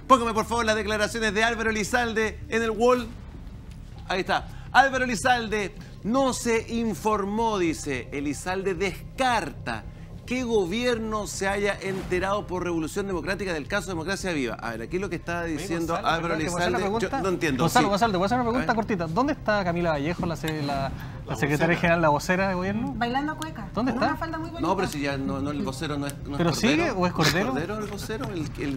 Póngame por favor las declaraciones de Álvaro Elizalde en el wall. Ahí está. Álvaro Elizalde no se informó, dice. Elizalde descarta que gobierno se haya enterado por Revolución Democrática del caso Democracia Viva. A ver, aquí lo que está diciendo Gonzalo, Álvaro Elizalde, yo no entiendo. Gonzalo, te voy a hacer una pregunta cortita. ¿Dónde está Camila Vallejo, la secretaria general, la vocera de gobierno? Bailando cueca. ¿Dónde está? Una falda muy bonita. No, pero si ya no, el vocero no es ¿Pero Cordero. sigue o es Cordero? ¿Cordero el vocero?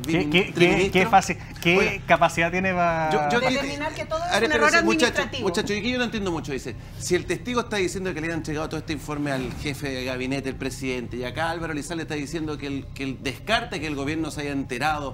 ¿Qué capacidad tiene para determinar que todo es un error administrativo? Muchacho, y que yo no entiendo mucho. Dice, si el testigo está diciendo que le han entregado todo este informe al jefe de gabinete, el presidente, y acá Álvaro Elizalde está diciendo que él descarta que el gobierno se haya enterado.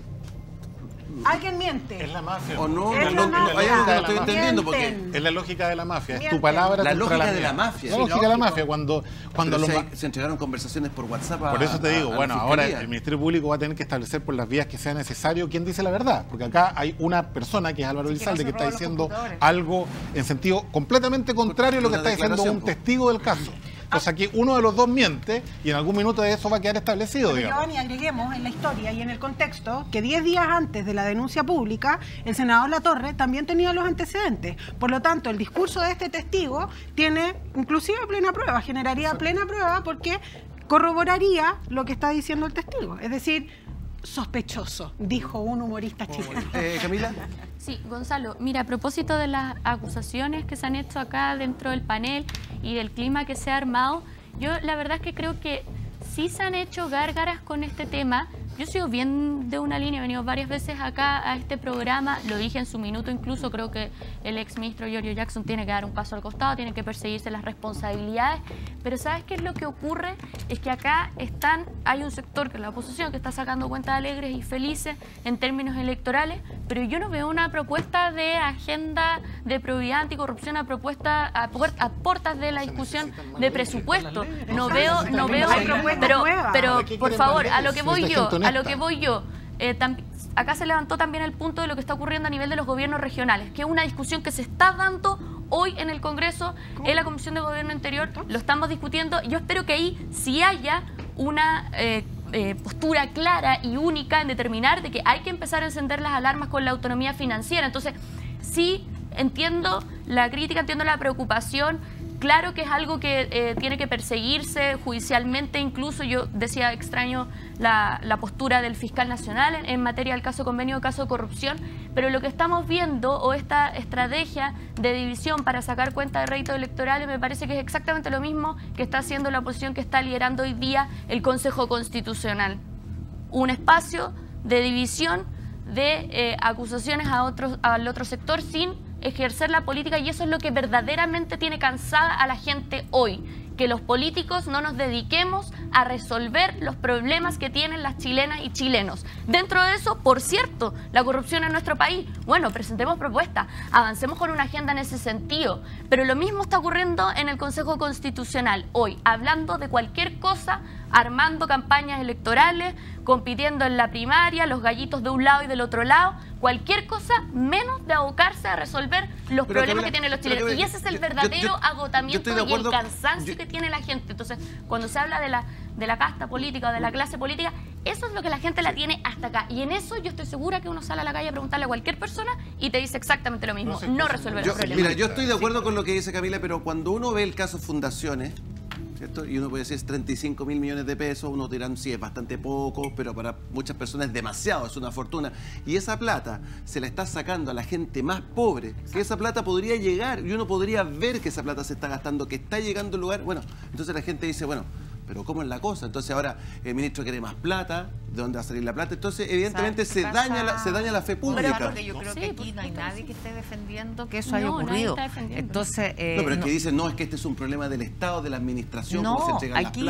Alguien miente. Es la mafia. O no, Es no, la hay algo que no estoy mafia. entendiendo porque... Mienten. Es la lógica de la mafia, es Mienten. tu palabra La contra lógica la de la mía. mafia. La Sí, lógica de la lógico. mafia, cuando se entregaron conversaciones por WhatsApp Por eso te digo, a bueno, la ahora Fiscalía. el Ministerio Público va a tener que establecer por las vías que sea necesario quién dice la verdad, porque acá hay una persona que es Álvaro Elizalde que está diciendo algo en sentido completamente contrario a lo que está diciendo un testigo del caso. Entonces aquí uno de los dos miente y en algún minuto de eso va a quedar establecido, Pero, digamos. Giovanni, agreguemos en la historia y en el contexto que 10 días antes de la denuncia pública, el senador Latorre también tenía los antecedentes. Por lo tanto, el discurso de este testigo tiene inclusive plena prueba, generaría plena prueba porque corroboraría lo que está diciendo el testigo. Es decir, sospechoso, dijo un humorista chileno. Camila. Sí, Gonzalo, mira, a propósito de las acusaciones que se han hecho acá dentro del panel y del clima que se ha armado, yo la verdad es que creo que sí se han hecho gárgaras con este tema. Yo sigo bien de una línea, he venido varias veces acá a este programa, lo dije en su minuto incluso, creo que el exministro Giorgio Jackson tiene que dar un paso al costado, tiene que perseguirse las responsabilidades, pero ¿sabes qué es lo que ocurre? Es que acá hay un sector que es la oposición que está sacando cuentas alegres y felices en términos electorales, pero yo no veo una propuesta de agenda de probidad anticorrupción, a puertas de la discusión de presupuesto. No veo, pero por favor, a lo que voy yo, acá se levantó también el punto de lo que está ocurriendo a nivel de los gobiernos regionales, que es una discusión que se está dando hoy en el Congreso, en la Comisión de Gobierno Interior, lo estamos discutiendo. Yo espero que ahí sí haya una postura clara y única en determinar de que hay que empezar a encender las alarmas con la autonomía financiera. Entonces, sí entiendo la crítica, entiendo la preocupación. Claro que es algo que tiene que perseguirse judicialmente, incluso yo decía, extraño la postura del fiscal nacional en materia del caso convenio, caso de corrupción, pero lo que estamos viendo o esta estrategia de división para sacar cuenta de réditos electorales me parece que es exactamente lo mismo que está haciendo la oposición que está liderando hoy día el Consejo Constitucional. Un espacio de división de acusaciones al otro sector sin ejercer la política, y eso es lo que verdaderamente tiene cansada a la gente hoy, que los políticos no nos dediquemos a resolver los problemas que tienen las chilenas y chilenos. Dentro de eso, por cierto, la corrupción en nuestro país, bueno, presentemos propuestas, avancemos con una agenda en ese sentido, pero lo mismo está ocurriendo en el Consejo Constitucional hoy, hablando de cualquier cosa, armando campañas electorales, compitiendo en la primaria, los gallitos de un lado y del otro lado, cualquier cosa menos de abocarse a resolver los problemas que tienen los chilenos. Y ese es el verdadero agotamiento y el cansancio que tiene la gente. Entonces, cuando se habla de la casta política o de la clase política, eso es lo que la gente la tiene hasta acá. Y en eso yo estoy segura que uno sale a la calle a preguntarle a cualquier persona y te dice exactamente lo mismo. No resuelve los problemas. Mira, yo estoy de acuerdo con lo que dice Camila, pero cuando uno ve el caso Fundaciones, ¿cierto? Y uno puede decir es 35 mil millones de pesos, uno dirán sí, es bastante poco, pero para muchas personas es demasiado, es una fortuna. Y esa plata se la está sacando a la gente más pobre, que esa plata podría llegar y uno podría ver que esa plata se está gastando, que está llegando al lugar. Bueno, entonces la gente dice, bueno, pero ¿cómo es la cosa? Entonces ahora el ministro quiere más plata, ¿de dónde va a salir la plata? Entonces evidentemente se daña la fe pública. Pero porque yo creo que aquí no hay nadie que esté defendiendo que eso haya ocurrido. Entonces, no, pero es que dicen, no, es que este es un problema del Estado, de la administración, cómo se entregan las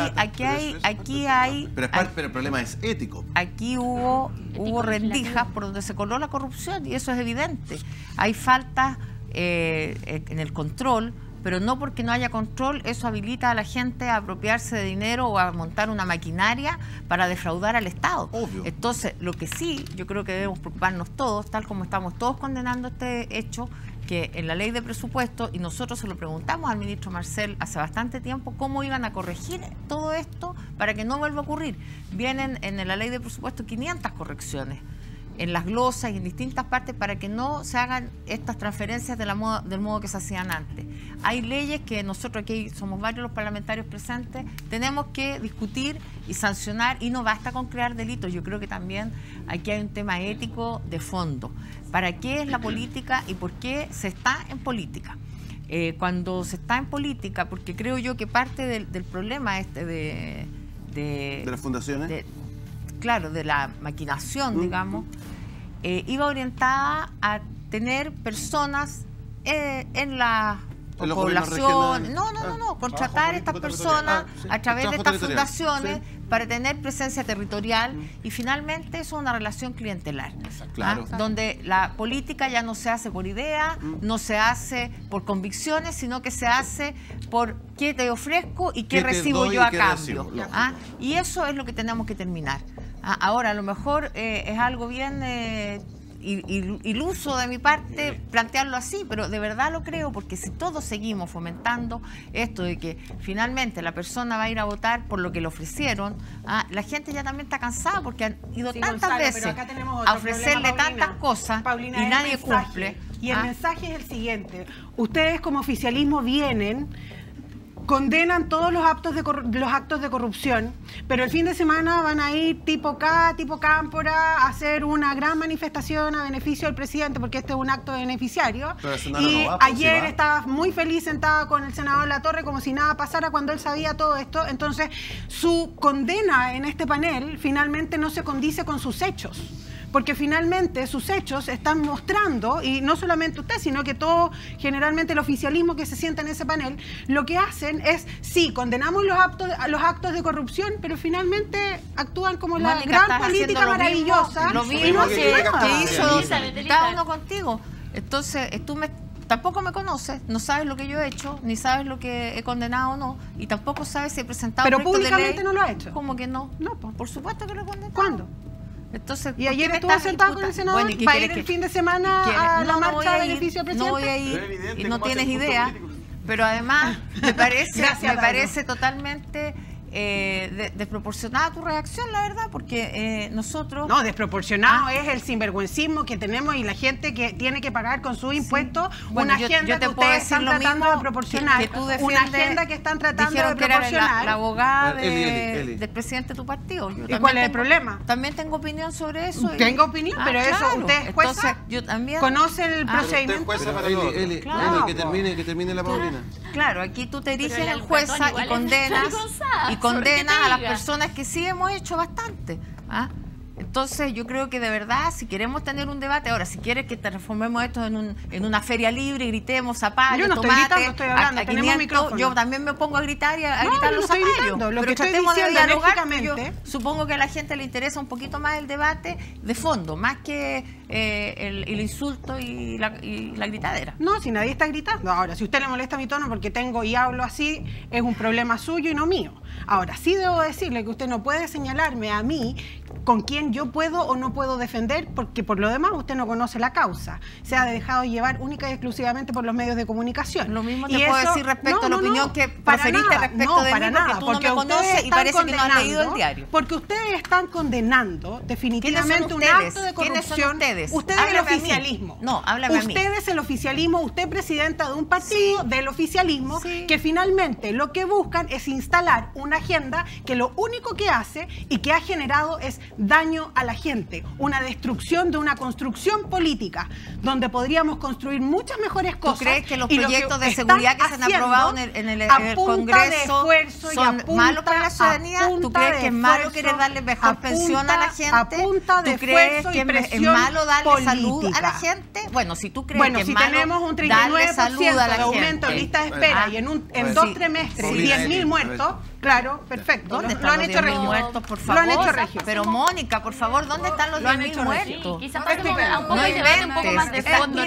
platas. Pero el problema es ético. Aquí hubo rendijas por donde se coló la corrupción y eso es evidente. Hay faltas en el control, pero no porque no haya control, eso habilita a la gente a apropiarse de dinero o a montar una maquinaria para defraudar al Estado. Obvio. Entonces, lo que sí, yo creo que debemos preocuparnos todos, tal como estamos todos condenando este hecho, que en la ley de presupuesto, y nosotros se lo preguntamos al ministro Marcel hace bastante tiempo, cómo iban a corregir todo esto para que no vuelva a ocurrir. Vienen en la ley de presupuesto 500 correcciones. en las glosas y en distintas partes para que no se hagan estas transferencias del modo que se hacían antes. Hay leyes que nosotros aquí somos varios los parlamentarios presentes, tenemos que discutir y sancionar, y no basta con crear delitos. Yo creo que también aquí hay un tema ético de fondo. ¿Para qué es la política y por qué se está en política? Cuando se está en política, porque creo yo que parte del problema de las fundaciones, claro, de la maquinación, digamos, iba orientada a tener personas en la población, contratar a estas personas a través de estas fundaciones para tener presencia territorial, y finalmente eso es una relación clientelar, donde la política ya no se hace por idea, no se hace por convicciones, sino que se hace por qué te ofrezco y qué recibo yo a cambio. Y eso es lo que tenemos que terminar. Ahora, a lo mejor es algo bien iluso de mi parte plantearlo así, pero de verdad lo creo, porque si todos seguimos fomentando esto de que finalmente la persona va a ir a votar por lo que le ofrecieron, la gente ya también está cansada, porque han ido tantas veces a ofrecerle tantas cosas, Paulina, y nadie cumple. Y el mensaje es el siguiente: ustedes como oficialismo vienen, condenan todos los actos de corrupción, pero el fin de semana van a ir tipo K, tipo Cámpora, a hacer una gran manifestación a beneficio del presidente, porque este es un acto beneficiario. Y ayer estaba muy feliz sentada con el senador Latorre como si nada pasara, cuando él sabía todo esto. Entonces, su condena en este panel finalmente no se condice con sus hechos, porque finalmente sus hechos están mostrando, y no solamente usted, sino que todo, generalmente el oficialismo que se sienta en ese panel, lo que hacen es, sí, condenamos los actos de corrupción, pero finalmente actúan como la gran política maravillosa. Lo mismo que hizo cada uno contigo. Entonces, tampoco me conoces, no sabes lo que yo he hecho, ni sabes lo que he condenado o no, y tampoco sabes si he presentado pero proyectos de ley. públicamente no lo ha hecho. ¿Cómo que no? No, por supuesto que lo he condenado. ¿Cuándo? Entonces, y ayer estuvo sentado con el senador, bueno, ¿va a ir el fin de semana a la marcha de beneficio del presidente? No voy a ir, y no tienes idea, pero además me parece totalmente desproporcionada tu reacción, la verdad, porque nosotros... No, desproporcionado es el sinvergüencismo que tenemos y la gente que tiene que pagar con sus impuestos una agenda que ustedes están tratando de proporcionar, una agenda que están tratando de proporcionar. La abogada del presidente de tu partido. ¿Y cuál es el problema? También tengo opinión sobre eso. Tengo opinión, pero eso usted es jueza. Entonces, yo también... ¿Conoce el procedimiento? Eli, que termine la Paulina. Claro, aquí tú te eriges en jueza y condenas a las personas que sí hemos hecho bastante. Entonces yo creo que de verdad, si queremos tener un debate, ahora si quieres que transformemos esto en una feria libre y gritemos zapallos, yo no estoy gritando, estoy hablando, tenemos micrófono. Yo también me pongo a gritar y a gritar los zapallos. Lo que estoy diciendo de dialogar, yo supongo que a la gente le interesa un poquito más el debate de fondo, más que el insulto y la gritadera. No, si nadie está gritando. Ahora, si a usted le molesta mi tono porque tengo y hablo así, es un problema suyo y no mío. Ahora, sí debo decirle que usted no puede señalarme a mí con quién yo puedo o no puedo defender, porque por lo demás usted no conoce la causa. Se ha dejado llevar única y exclusivamente por los medios de comunicación. Lo mismo te puedo decir respecto a la opinión que proferiste respecto de mí, porque tú no me conoces y parece que no has leído el diario. Porque ustedes están condenando definitivamente un acto de corrupción. ¿Quiénes son ustedes? Ustedes el oficialismo. No, háblame a mí. Ustedes el oficialismo, usted presidenta de un partido del oficialismo que finalmente lo que buscan es instalar una agenda que lo único que hace y que ha generado es daño a la gente, una destrucción de una construcción política donde podríamos construir muchas mejores cosas. ¿Tú crees que los proyectos de seguridad que se han aprobado en el Congreso son malos para la ciudadanía? ¿Tú crees que es malo querer darle mejor pensión a la gente? ¿Tú crees que es malo darle salud a la gente? Bueno, si tú crees que es malo tenemos un 39% de aumento en lista de espera y en 2 trimestres 10.000 muertos. Claro, perfecto. ¿Dónde están los 10.000 muertos, por favor? Lo han hecho regio. Pero Mónica, por favor, ¿dónde están los 10.000 muertos? Quizás para un poco de debate un poco más de fondo,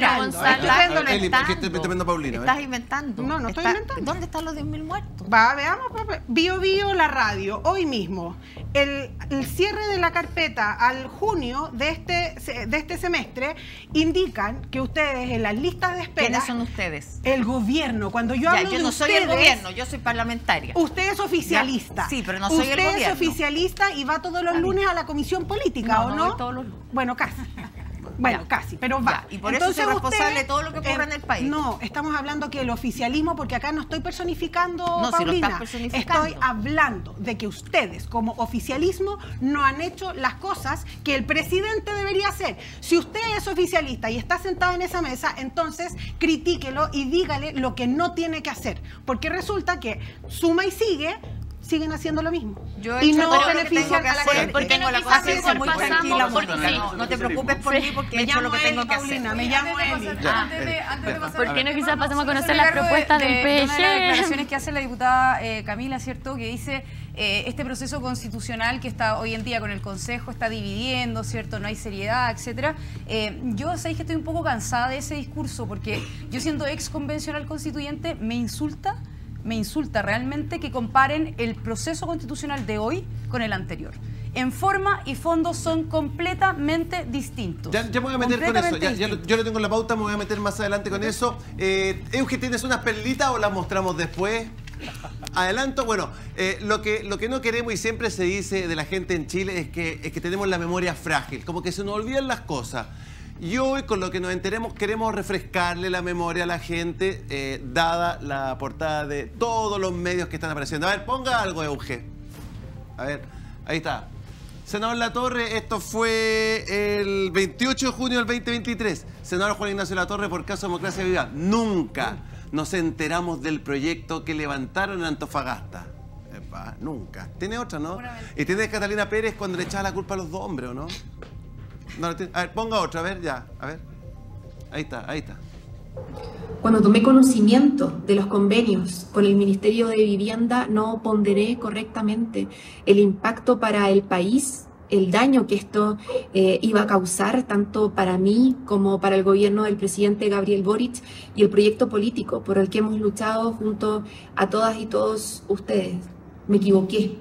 Estás inventando. No estoy inventando. ¿Dónde están los 10.000 muertos? Veamos, Bio, la radio, hoy mismo. El cierre de la carpeta al junio de este semestre indican que ustedes en las listas de espera... ¿Quiénes son ustedes? El gobierno. Cuando yo hablo de ustedes... Yo no soy el gobierno, yo soy parlamentaria. Usted es oficialista. Sí, pero no soy el gobierno. Usted es oficialista y va todos los lunes a la comisión política, ¿o no? Voy todos los lunes. Bueno, casi. Bueno, casi, pero va. Y por eso es responsable de todo lo que ocurre en el país. No, estamos hablando que el oficialismo, porque acá no estoy personificando, no, Paulina, si lo estás personificando. Estoy hablando de que ustedes como oficialismo no han hecho las cosas que el presidente debería hacer. Si usted es oficialista y está sentado en esa mesa, entonces critíquelo y dígale lo que no tiene que hacer, porque resulta que suma y sigue, siguen haciendo lo mismo. Y no benefician a la gente. Porque tengo la conciencia muy tranquila, Mónica. No te preocupes por mí porque he hecho lo que tengo que hacer. Me llamo Eli. Antes de pasar, ¿por qué no quizás pasemos a conocer las propuestas del PSG? Una de las declaraciones que hace la diputada Camila, ¿cierto? Que dice este proceso constitucional que está hoy en día con el Consejo está dividiendo, ¿cierto? No hay seriedad, etcétera. Yo sabéis que estoy un poco cansada de ese discurso porque yo siendo ex convencional constituyente me insulta realmente que comparen el proceso constitucional de hoy con el anterior. En forma y fondo son completamente distintos. Ya me voy a meter con eso. Yo lo tengo en la pauta, me voy a meter más adelante con eso. Euge, ¿tienes unas perlitas o las mostramos después? Adelanto. Bueno, lo que no queremos y siempre se dice de la gente en Chile es que tenemos la memoria frágil, como que se nos olvidan las cosas. Y hoy, con lo que nos enteremos, queremos refrescarle la memoria a la gente, dada la portada de todos los medios que están apareciendo. A ver, ponga algo, Euge. A ver, ahí está. Senador Latorre, esto fue el 28 de junio del 2023. Senador Juan Ignacio Latorre, por caso Democracia Viva. Nunca nos enteramos del proyecto que levantaron en Antofagasta. Epa, nunca. Tiene otra, ¿no? Y tiene Catalina Pérez cuando le echaba la culpa a los dos hombres, ¿o no? No, a ver, ponga otra, a ver, ya, a ver. Ahí está, ahí está. Cuando tomé conocimiento de los convenios con el Ministerio de Vivienda, no ponderé correctamente el impacto para el país, el daño que esto iba a causar, tanto para mí como para el gobierno del presidente Gabriel Boric y el proyecto político por el que hemos luchado junto a todas y todos ustedes. Me equivoqué.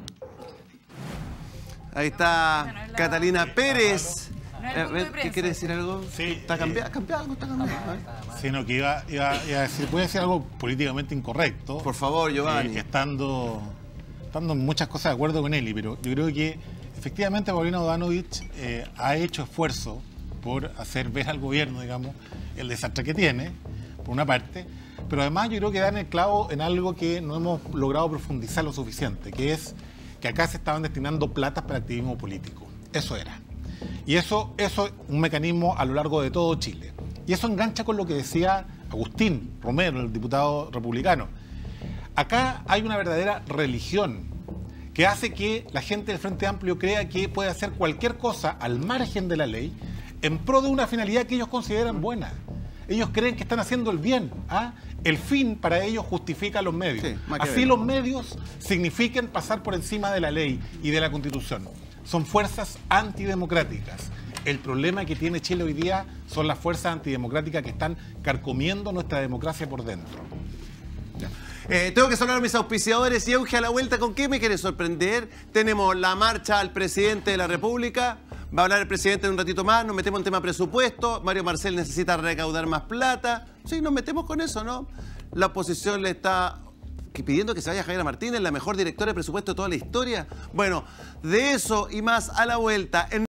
Ahí está Catalina Pérez. ¿Qué quiere decir algo? Sí, ¿Está cambiado? ¿Algo está cambiado? Sino que iba a decir, puede decir algo políticamente incorrecto. Por favor, Giovanni. Estando en muchas cosas de acuerdo con Eli, pero yo creo que efectivamente Paulina Bodanovich ha hecho esfuerzo por hacer ver al gobierno, digamos, el desastre que tiene, por una parte, pero además yo creo que dan el clavo en algo que no hemos logrado profundizar lo suficiente, que es que acá se estaban destinando platas para activismo político. Eso era. Y eso es un mecanismo a lo largo de todo Chile. Y eso engancha con lo que decía Agustín Romero, el diputado republicano. Acá hay una verdadera religión que hace que la gente del Frente Amplio crea que puede hacer cualquier cosa al margen de la ley en pro de una finalidad que ellos consideran buena. Ellos creen que están haciendo el bien. El fin para ellos justifica los medios. Sí, así los medios significan pasar por encima de la ley y de la Constitución. Son fuerzas antidemocráticas. El problema que tiene Chile hoy día son las fuerzas antidemocráticas que están carcomiendo nuestra democracia por dentro. Tengo que saludar a mis auspiciadores. Y Euge, a la vuelta, ¿con qué me quiere sorprender? Tenemos la marcha al presidente de la República. Va a hablar el presidente en un ratito más. Nos metemos en tema presupuesto. Mario Marcel necesita recaudar más plata. Sí, nos metemos con eso, ¿no? La oposición le está pidiendo que se vaya Javiera Martínez, la mejor directora de presupuesto de toda la historia. Bueno, de eso y más a la vuelta.